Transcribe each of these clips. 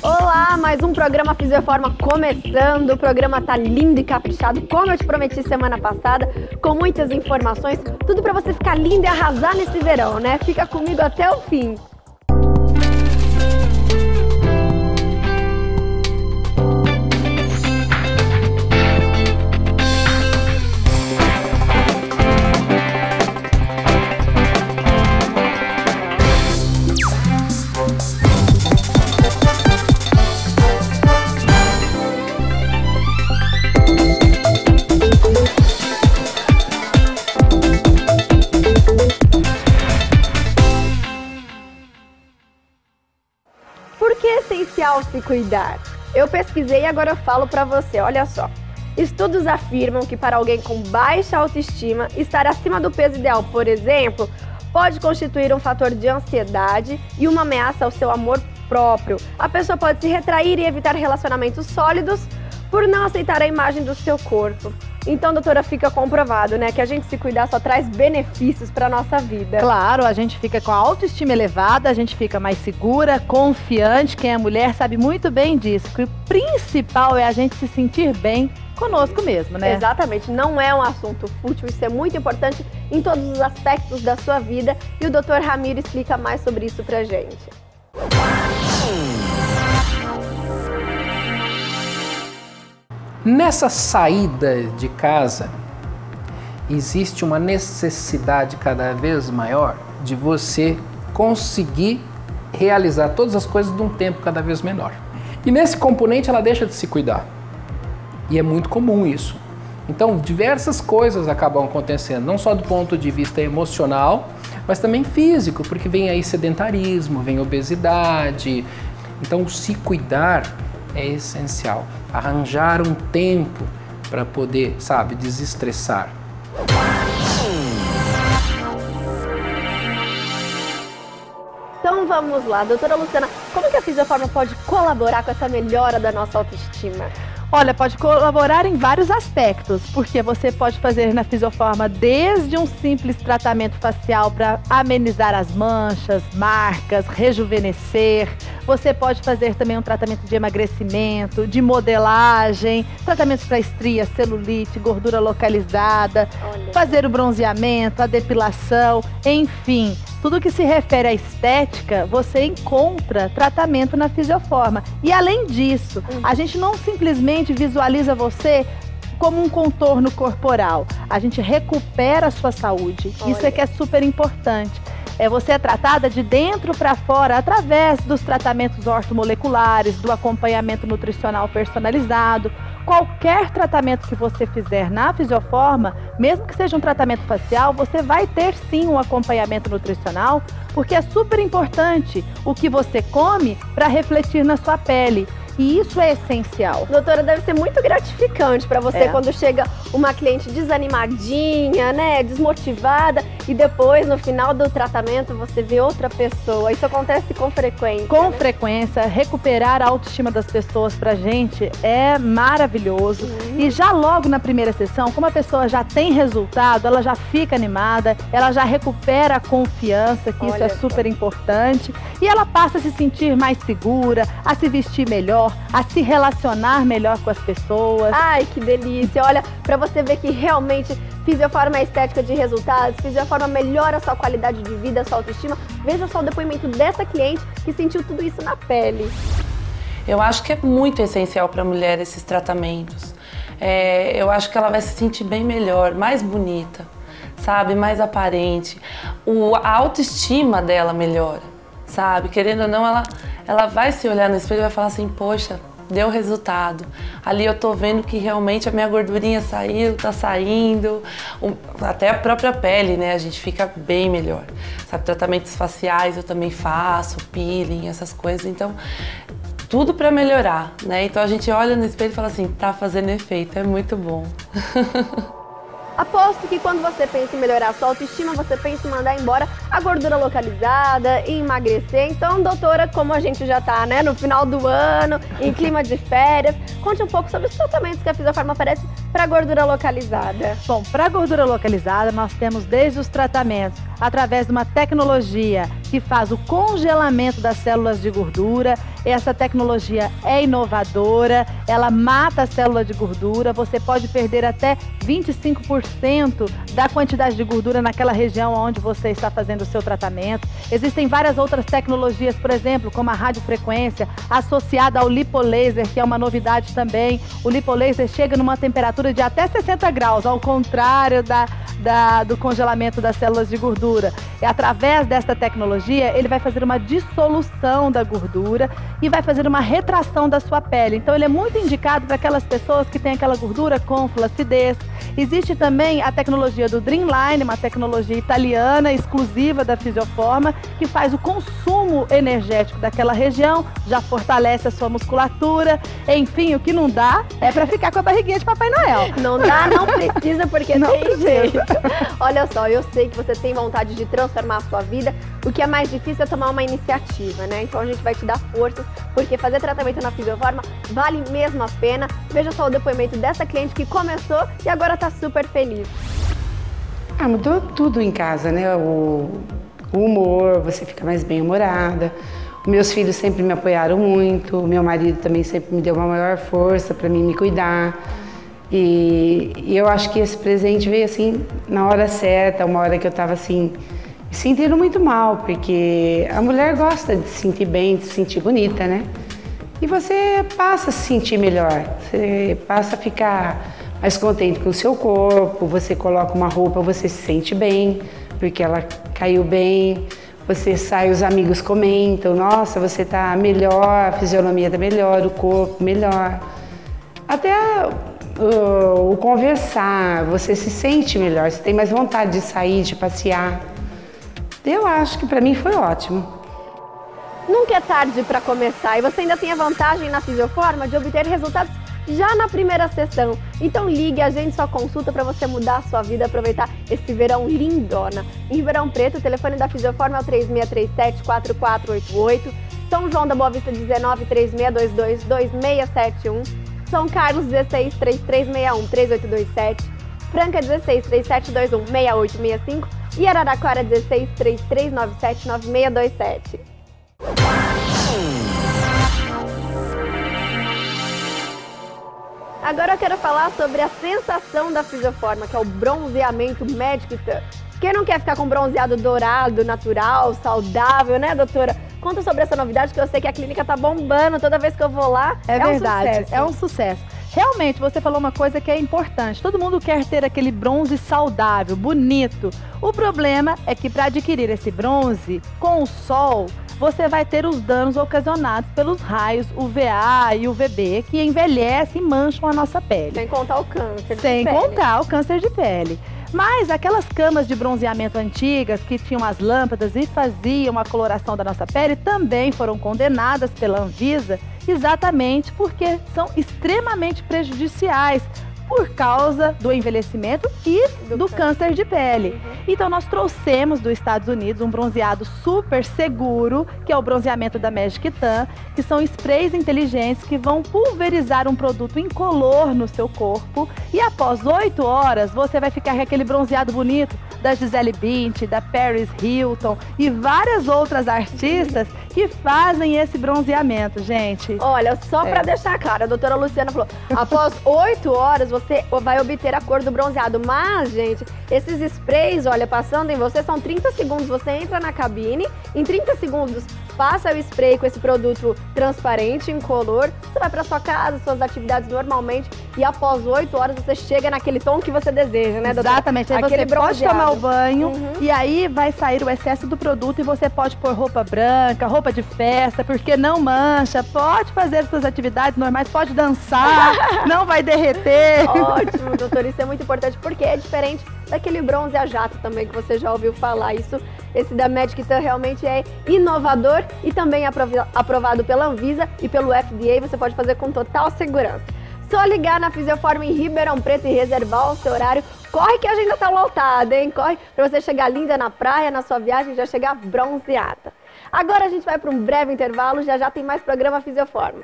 Olá, mais um programa Fisioforma começando. O programa tá lindo e caprichado, como eu te prometi semana passada, com muitas informações, tudo pra você ficar lindo e arrasar nesse verão, né? Fica comigo até o fim. Por que é essencial se cuidar? Eu pesquisei e agora eu falo pra você, olha só. Estudos afirmam que para alguém com baixa autoestima, estar acima do peso ideal, por exemplo, pode constituir um fator de ansiedade e uma ameaça ao seu amor próprio. A pessoa pode se retrair e evitar relacionamentos sólidos por não aceitar a imagem do seu corpo. Então, doutora, fica comprovado, né, que a gente se cuidar só traz benefícios para nossa vida. Claro, a gente fica com a autoestima elevada, a gente fica mais segura, confiante. Quem é mulher sabe muito bem disso, que o principal é a gente se sentir bem conosco mesmo, né? Exatamente, não é um assunto fútil, isso é muito importante em todos os aspectos da sua vida e o Dr. Ramiro explica mais sobre isso pra gente. Nessa saída de casa, existe uma necessidade cada vez maior de você conseguir realizar todas as coisas num tempo cada vez menor. E nesse componente ela deixa de se cuidar. E é muito comum isso. Então, diversas coisas acabam acontecendo, não só do ponto de vista emocional, mas também físico, porque vem aí sedentarismo, vem obesidade. Então, se cuidar é essencial. Arranjar um tempo para poder, sabe, desestressar. Então vamos lá, doutora Luciana, como que a Fisioforma pode colaborar com essa melhora da nossa autoestima? Olha, pode colaborar em vários aspectos, porque você pode fazer na Fisioforma desde um simples tratamento facial para amenizar as manchas, marcas, rejuvenescer. Você pode fazer também um tratamento de emagrecimento, de modelagem, tratamentos para estria, celulite, gordura localizada, fazer o bronzeamento, a depilação, enfim. Tudo que se refere à estética, você encontra tratamento na Fisioforma. E além disso, a gente não simplesmente visualiza você como um contorno corporal. A gente recupera a sua saúde. Isso é que é super importante. Você é tratada de dentro para fora através dos tratamentos ortomoleculares, do acompanhamento nutricional personalizado. Qualquer tratamento que você fizer na Fisioforma, mesmo que seja um tratamento facial, você vai ter sim um acompanhamento nutricional, porque é super importante o que você come para refletir na sua pele. E isso é essencial. Doutora, deve ser muito gratificante para você quando chega uma cliente desanimadinha, né, desmotivada, e depois, no final do tratamento, você vê outra pessoa. Isso acontece com frequência. Com frequência, recuperar a autoestima das pessoas pra gente é maravilhoso. E já logo na primeira sessão, como a pessoa já tem resultado, ela já fica animada, ela já recupera a confiança, que isso é super importante, e ela passa a se sentir mais segura, a se vestir melhor, a se relacionar melhor com as pessoas. Ai, que delícia! Olha, pra você ver que realmente Fisioforma é estética de resultados, Fisioforma melhora a sua qualidade de vida, a sua autoestima. Veja só o depoimento dessa cliente que sentiu tudo isso na pele. Eu acho que é muito essencial para a mulher esses tratamentos. Eu acho que ela vai se sentir bem melhor, mais bonita, sabe? Mais aparente. A autoestima dela melhora, sabe? Querendo ou não, ela vai se olhar no espelho e vai falar assim, poxa, deu resultado. Ali eu tô vendo que realmente a minha gordurinha saiu, tá saindo. Até a própria pele, né? A gente fica bem melhor. Sabe, tratamentos faciais eu também faço, peeling, essas coisas. Então, tudo para melhorar, né? Então a gente olha no espelho e fala assim, tá fazendo efeito, é muito bom. Aposto que quando você pensa em melhorar a sua autoestima, você pensa em mandar embora a gordura localizada, emagrecer. Então, doutora, como a gente já tá, né, no final do ano, em clima de férias, conte um pouco sobre os tratamentos que a Fisiofarma oferece para gordura localizada. Bom, para gordura localizada, nós temos desde os tratamentos através de uma tecnologia que faz o congelamento das células de gordura. Essa tecnologia é inovadora, ela mata a célula de gordura, você pode perder até 25% da quantidade de gordura naquela região onde você está fazendo o seu tratamento. Existem várias outras tecnologias, por exemplo, como a radiofrequência, associada ao lipolaser, que é uma novidade também. O lipolaser chega numa temperatura de até 60 graus, ao contrário do congelamento das células de gordura. E através desta tecnologia, ele vai fazer uma dissolução da gordura e vai fazer uma retração da sua pele. Então, ele é muito indicado para aquelas pessoas que têm aquela gordura com flacidez. Existe também a tecnologia do Dreamline, uma tecnologia italiana exclusiva da Fisiofarma, que faz o consumo energético daquela região, já fortalece a sua musculatura. Enfim, o que não dá é para ficar com a barriguinha de Papai Noel. Não dá, não precisa, porque não tem precisa. jeito. Olha só, eu sei que você tem vontade de transformar a sua vida. O que é mais difícil é tomar uma iniciativa, né? Então a gente vai te dar forças, porque fazer tratamento na Fisiofarma vale mesmo a pena. Veja só o depoimento dessa cliente que começou e agora tá super feliz. Mudou tudo em casa, né? O humor, você fica mais bem-humorada. Meus filhos sempre me apoiaram muito, o meu marido também sempre me deu uma maior força para mim me cuidar. E eu acho que esse presente veio assim na hora certa, uma hora que eu estava assim, me sentindo muito mal, porque a mulher gosta de se sentir bem, de se sentir bonita, né? E você passa a se sentir melhor, você passa a ficar mais contente com o seu corpo, você coloca uma roupa, você se sente bem, porque ela caiu bem, você sai, os amigos comentam, nossa, você tá melhor, a fisionomia tá melhor, o corpo melhor. Até o conversar, você se sente melhor, você tem mais vontade de sair, de passear. Eu acho que para mim foi ótimo. Nunca é tarde para começar e você ainda tem a vantagem na Fisiofarma de obter resultados já na primeira sessão. Então ligue, agende sua consulta para você mudar a sua vida, aproveitar esse verão lindona. Em Ribeirão Preto, o telefone da Fisiofarma é o 3637-4488, São João da Boa Vista 19-3622-2671, São Carlos 16-3361-3827, Franca 16-3721-6865 e Araraquara 16-3397-9627. Agora eu quero falar sobre a sensação da Fisiofarma, que é o bronzeamento Magic Tan. Quem não quer ficar com bronzeado dourado, natural, saudável, né, doutora? Conta sobre essa novidade, que eu sei que a clínica tá bombando toda vez que eu vou lá. É verdade, um sucesso. é um sucesso. Realmente, você falou uma coisa que é importante. Todo mundo quer ter aquele bronze saudável, bonito. O problema é que para adquirir esse bronze com o sol, você vai ter os danos ocasionados pelos raios UVA e UVB, que envelhecem e mancham a nossa pele. Sem contar o câncer de Sem pele. contar o câncer de pele. Mas aquelas camas de bronzeamento antigas que tinham as lâmpadas e faziam a coloração da nossa pele também foram condenadas pela Anvisa, exatamente porque são extremamente prejudiciais por causa do envelhecimento e do câncer de pele. Então nós trouxemos dos Estados Unidos um bronzeado super seguro, que é o bronzeamento da Magic Tan, que são sprays inteligentes que vão pulverizar um produto incolor no seu corpo e após 8 horas você vai ficar com aquele bronzeado bonito da Gisele Bündchen, da Paris Hilton e várias outras artistas que fazem esse bronzeamento, gente. Olha, só pra deixar claro, a doutora Luciana falou, após 8 horas você vai obter a cor do bronzeado. Mas, gente, esses sprays, olha, passando em você, são 30 segundos. Você entra na cabine, em 30 segundos passa o spray com esse produto transparente, incolor. Você vai pra sua casa, suas atividades normalmente. E após 8 horas você chega naquele tom que você deseja, né, doutora? Exatamente, aí aquele você pode bronzeado. tomar o banho e aí vai sair o excesso do produto e você pode pôr roupa branca, roupa de festa, porque não mancha, pode fazer suas atividades normais, pode dançar, não vai derreter. Ótimo, doutor, isso é muito importante porque é diferente daquele bronze a jato também que você já ouviu falar. Esse da Magic Tan realmente é inovador e também aprovado pela Anvisa e pelo FDA, você pode fazer com total segurança. Só ligar na Fisioforma em Ribeirão Preto e reservar o seu horário. Corre que a agenda tá lotada, hein? Corre pra você chegar linda na praia, na sua viagem, já chegar bronzeada. Agora a gente vai para um breve intervalo, já tem mais programa Fisioforma.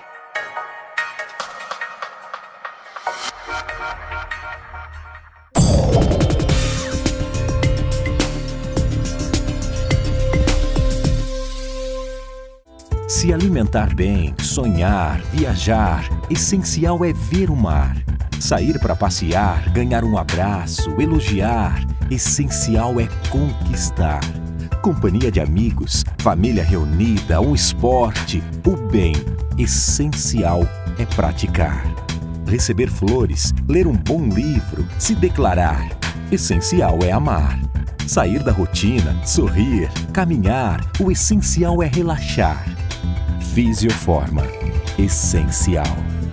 Se alimentar bem, sonhar, viajar, essencial é ver o mar. Sair para passear, ganhar um abraço, elogiar, essencial é conquistar. Companhia de amigos, família reunida, um esporte, o bem, essencial é praticar. Receber flores, ler um bom livro, se declarar, essencial é amar. Sair da rotina, sorrir, caminhar, o essencial é relaxar. Fisioforma, essencial.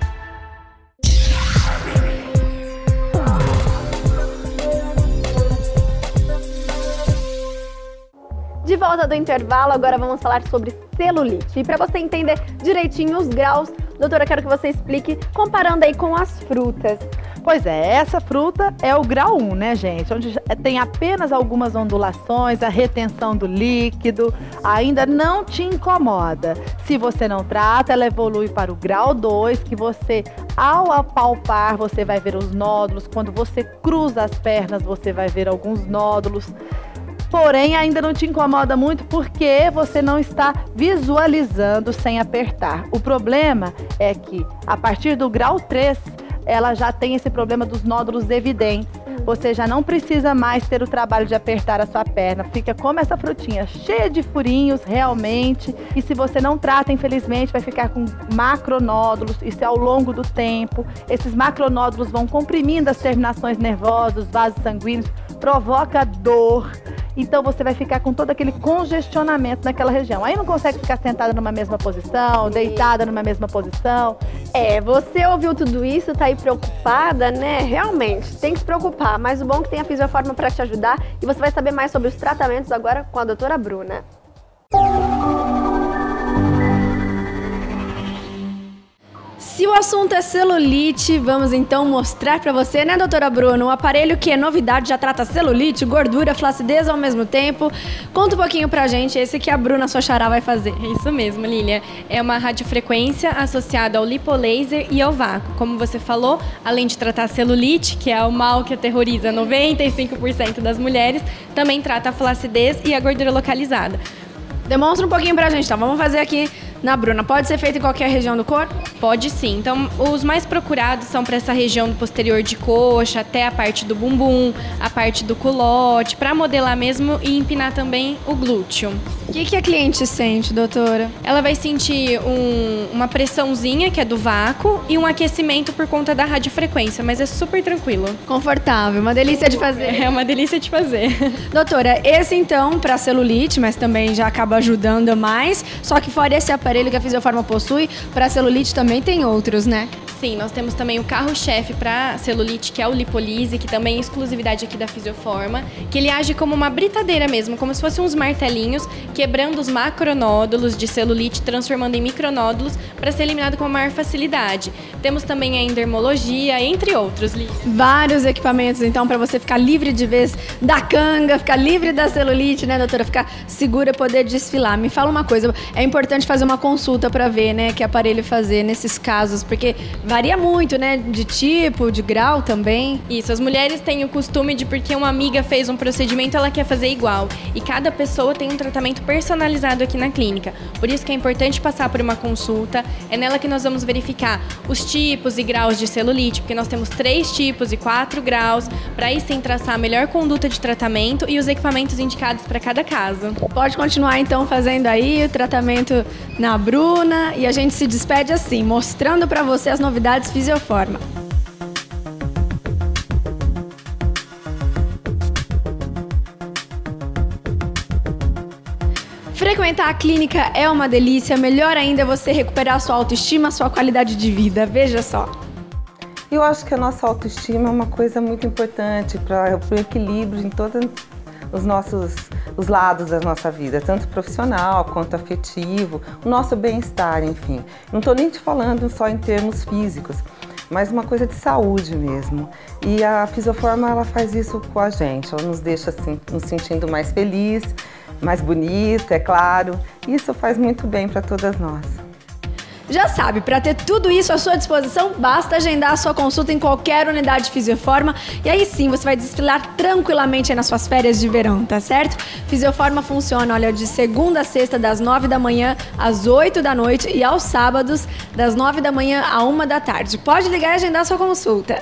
De volta do intervalo, agora vamos falar sobre celulite. E para você entender direitinho os graus, doutora, quero que você explique comparando aí com as frutas. Pois é, essa fruta é o grau 1, né, gente? Onde tem apenas algumas ondulações, a retenção do líquido ainda não te incomoda. Se você não trata, ela evolui para o grau 2, que você, ao apalpar, você vai ver os nódulos. Quando você cruza as pernas, você vai ver alguns nódulos. Porém, ainda não te incomoda muito porque você não está visualizando sem apertar. O problema é que, a partir do grau 3, ela já tem esse problema dos nódulos evidentes. Você já não precisa mais ter o trabalho de apertar a sua perna. Fica como essa frutinha, cheia de furinhos, realmente. E se você não trata, infelizmente, vai ficar com macronódulos. Isso é ao longo do tempo. Esses macronódulos vão comprimindo as terminações nervosas, os vasos sanguíneos, provoca dor. Então você vai ficar com todo aquele congestionamento naquela região. Aí não consegue ficar sentada numa mesma posição, deitada numa mesma posição. Você ouviu tudo isso, tá aí preocupada, né? Realmente, tem que se preocupar. Mas o bom é que tem a Fisioforma para te ajudar. E você vai saber mais sobre os tratamentos agora com a doutora Bruna. Se o assunto é celulite, vamos então mostrar pra você, né, doutora Bruna, um aparelho que é novidade, já trata celulite, gordura, flacidez ao mesmo tempo. Conta um pouquinho pra gente, esse que a Bruna, sua xará, vai fazer. Isso mesmo, Lília. É uma radiofrequência associada ao lipolaser e ao vácuo. Como você falou, além de tratar a celulite, que é o mal que aterroriza 95% das mulheres, também trata a flacidez e a gordura localizada. Demonstra um pouquinho pra gente, então. Vamos fazer aqui na Bruna. Pode ser feito em qualquer região do corpo? Pode sim. Então, os mais procurados são para essa região do posterior de coxa, até a parte do bumbum, a parte do culote, para modelar mesmo e empinar também o glúteo. O que a cliente sente, doutora? Ela vai sentir uma pressãozinha, que é do vácuo, e um aquecimento por conta da radiofrequência, mas é super tranquilo. Confortável, uma delícia de fazer. É uma delícia de fazer. Doutora, esse então para celulite, mas também já acaba ajudando mais, só que fora esse aparelho que a Fisioforma possui, para celulite também tem outros, né? Sim, nós temos também o carro-chefe para celulite, que é o Lipolise, que também é exclusividade aqui da Fisioforma, que ele age como uma britadeira mesmo, como se fossem uns martelinhos, quebrando os macronódulos de celulite, transformando em micronódulos, para ser eliminado com maior facilidade. Temos também a endermologia, entre outros. Vários equipamentos, então, para você ficar livre de vez da canga, ficar livre da celulite, né, doutora? Ficar segura e poder desfilar. Me fala uma coisa, é importante fazer uma consulta para ver, né, que aparelho fazer nesses casos, porque varia muito, né, de tipo, de grau também. Isso, as mulheres têm o costume de, porque uma amiga fez um procedimento, ela quer fazer igual. E cada pessoa tem um tratamento personalizado aqui na clínica. Por isso que é importante passar por uma consulta. É nela que nós vamos verificar os tipos e graus de celulite, porque nós temos 3 tipos e 4 graus, para aí sim traçar a melhor conduta de tratamento e os equipamentos indicados para cada caso. Pode continuar então fazendo aí o tratamento na Bruna e a gente se despede assim, mostrando para você as novidades Fisioforma. Frequentar a clínica é uma delícia, melhor ainda é você recuperar sua autoestima, sua qualidade de vida, veja só. Eu acho que a nossa autoestima é uma coisa muito importante para o equilíbrio em todos os lados da nossa vida, tanto profissional quanto afetivo, o nosso bem-estar, enfim. Não estou nem te falando só em termos físicos, mas uma coisa de saúde mesmo. E a Fisioforma, ela faz isso com a gente, ela nos deixa assim, nos sentindo mais feliz, mais bonita, é claro. Isso faz muito bem para todas nós. Já sabe, para ter tudo isso à sua disposição, basta agendar a sua consulta em qualquer unidade Fisioforma e aí sim você vai desfilar tranquilamente aí nas suas férias de verão, tá certo? Fisioforma funciona, olha, de segunda a sexta, das 9 da manhã às 8 da noite e aos sábados, das 9 da manhã à 1 da tarde. Pode ligar e agendar a sua consulta.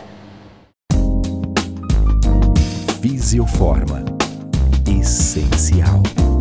Fisioforma. Essencial.